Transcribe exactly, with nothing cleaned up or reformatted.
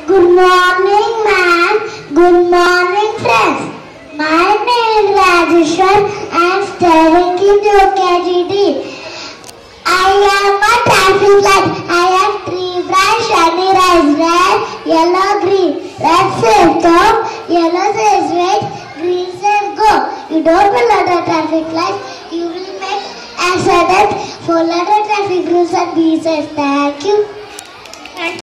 Good morning, ma'am. Good morning, friends. My name is Rajaeshwar. I am studying in U K G D. I am a traffic light. I have three bright shiny lights: red, yellow, green. Red says stop, yellow says wait, green says go. You don't follow the traffic lights, you will make accident. Follow the traffic rules and be safe. Thank you.